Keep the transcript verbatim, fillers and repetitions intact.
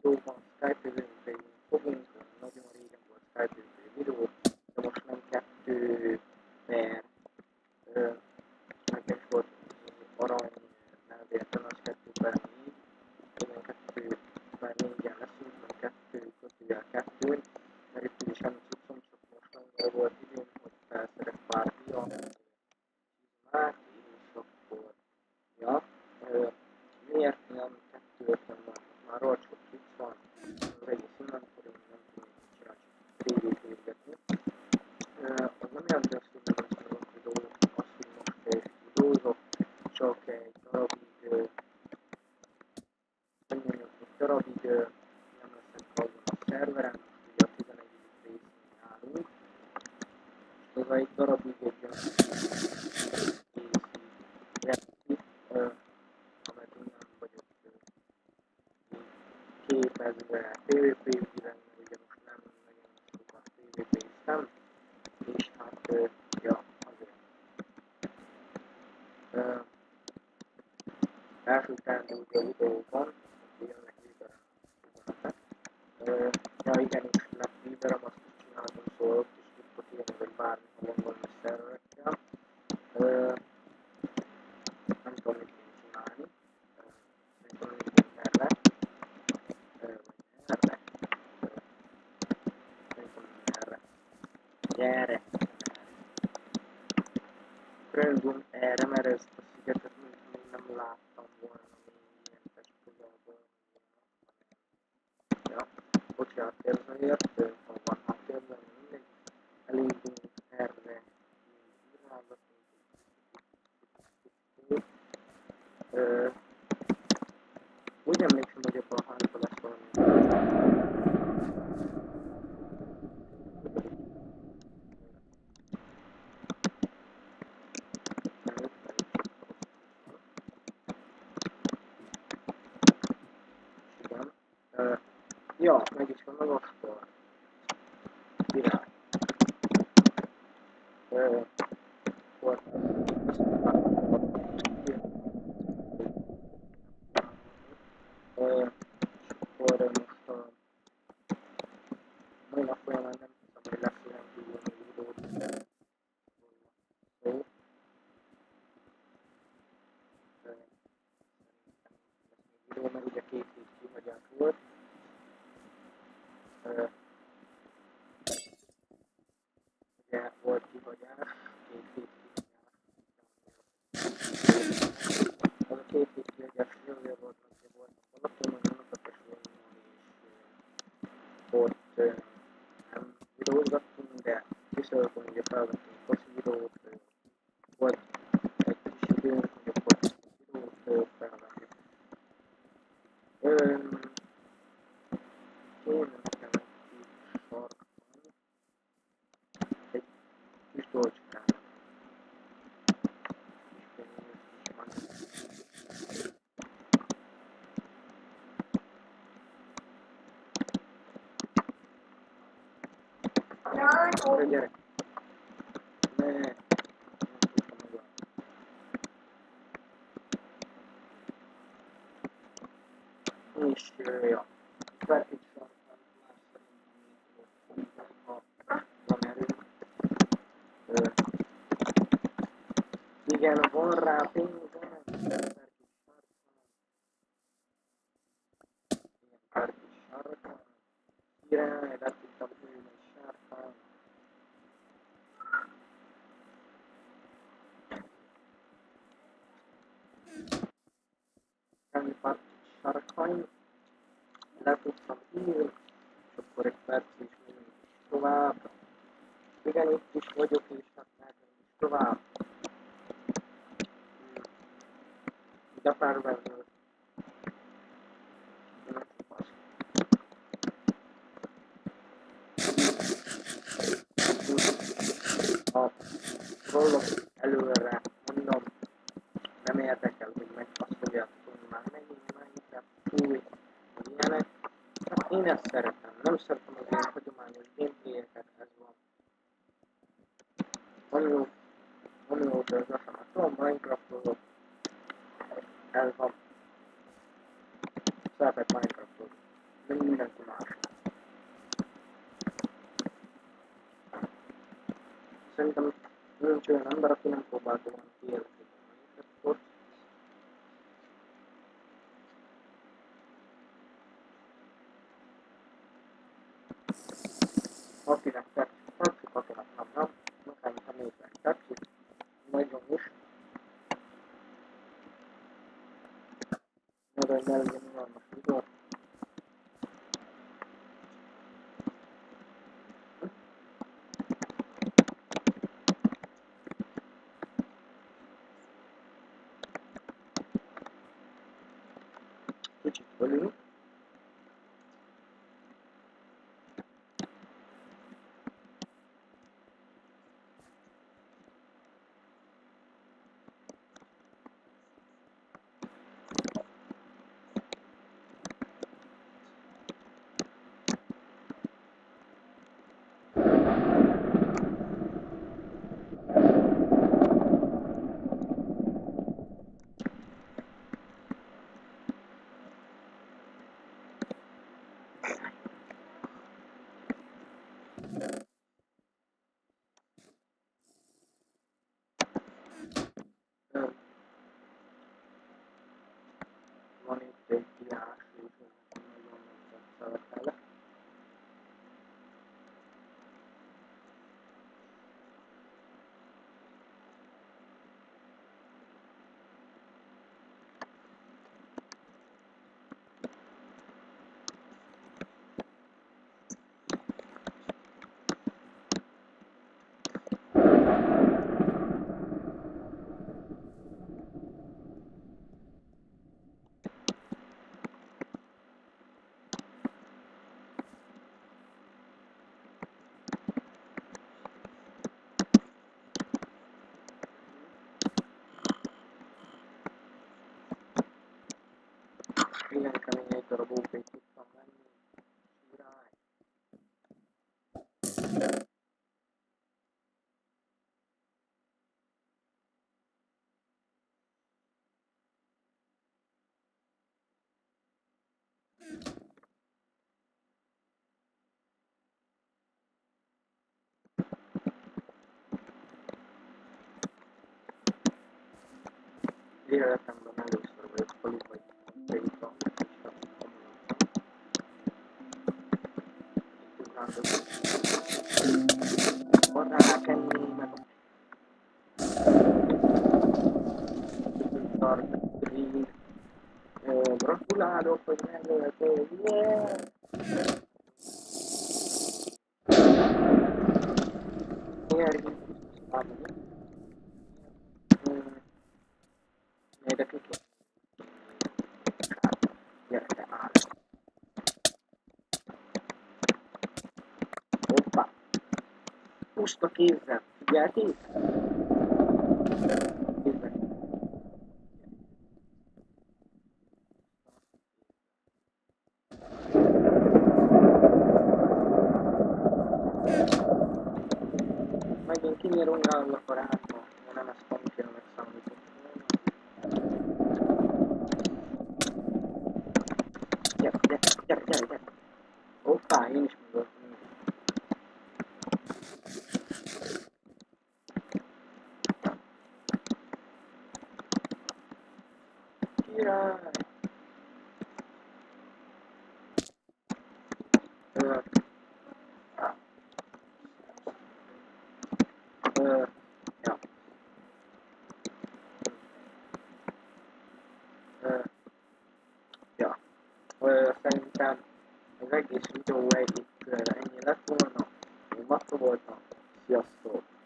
videóban, Skype videóink fogunk, nagyon régen volt Skype videó, de most nem kettő, mert nekem is volt arany, nem véletlen az kettő per négy, igen, kettő per négyen leszünk, nem kettő kötőjel kettőn, mert itt is semmi cuccom, csak most annyira volt időm, hogy felszedek pár diat, már, és akkor, ja, ö, miért nem kettő ötven van, már olcsó cucc van, az egész inventory, nem tudom, hogy csinálni, csak té vét végzetni. Az nem jelenti azt, hogy nem lesz nagyon videó, azt, hogy most is videózok, csak egy darabig, egy darabig nem leszek azon a szerveren, most ugye a tizenegyedik részén állunk, és az egy darabig egy olyan részi, ameddig nem vagyok képezve pé vé pé-ben, mert ugye most nem nagyon sokat pé vé pé-ztem, és hát, ja, azért. Uh, első teendő ugye a videóban, hogy jönnek Weaver üzenetek. Uh, ja igen, és lett Weaverem, azt is csináltam, szóval ott is tudtok írni, vagy bármi, ha gondolni szerverekkel. Uh, nem tudom, mit kéne csinálni. Uh, szerintem mindig erre. Uh, vagy erre. Uh, szerintem erre. Gyere! Rögtön erre, mert ezt a szigetet még nem láttam volna még ilyen test közelből. Ja, bocsánat érzőért, ha van háttérben, mindegy. Elindulunk erre, irányzatunk. Úgy emlékszem, hogy abban a házban lesz valami. Ja, meg is van a vaskor. Király. Ö, akkor azt mondtam, és akkor most a mai nap folyamán nem hiszem, hogy lesz olyan kívül még videót. Szó. Videó, mert ugye két hét kihagyás volt. Uh, ugye volt kihagyás, két hét kihagyás. Az a két hét kihagyás azért volt, mert ugye volt a Balatonon, Unokatesvonyon, és ott uh, nem videózgattunk, de visszajöttem, ugye felvettünk hosszú videót, uh, volt egy kis időnk, hogy akkor videót uh, felvenni. Um, Kéne nekem egy kis sarkban, egy kis dolcskának. Kis pénz, kis money. Gyere, gyere! Ne! Nem tudtam magam. És, ja. Vett egy sarkban, már szerintem ha van erőnk. Igen, van rá pénzem, per kis sarkban. Igen, per kis sarkban. Király, le tudtam hűlni egy sarkban. Semmi pár kis sarkaim. Le tudtam hűlni, és akkor egy perc is megyünk is tovább. Igen, itt is vagyok, és hát megyünk is tovább. De felvező. A rollok előre, mondom, nem érdekel, hogy meg azt fogjátok, hogy már megint Minecraft új, hogy ilyenek. Hát én ezt szeretem, nem szeretem az ilyen hagyományos gameplayeket, ez van. Amióta, amióta ez lassan már tudom, Minecraftozok, ez van. Szeretek Minecraftozok. mint mindenki más. Szerintem nincs olyan ember, aki nem próbálta volna kijelenteni a Minecraftot. Akinek tetszik, tetszik, akinek nem, nem. Nekem a néznek tetszik. Nagyon is. Mert egy elég enormos videó. Kicsit ölünk. Van itt egy diás, és nagyon nagy szeretele. Igen, kemény egy darab ó pét tudtam venni. Király. Életemben először vagyok faluba itt bejutam, és azt ugrándozik. Van rákenni, meg a Dark Green. Gratulálok, hogy megöltél, yeah! Miért így számolni? Miért kiki? Gyere, te áll! Hoppá! Puszta kézzel! Figyelték? Kézzel! Megint kinyírunkálok a rádba, de nem ezt pankja megszámított volna. Gyere, gyere, gyere, gyere, gyere! Hoppá, én is megöltem. Király! Ö... Ö... Ja. Ö... Ja. Ö, szerintem az egész videó egyik ennyi lett volna. Én Matto voltam. Sziasztok!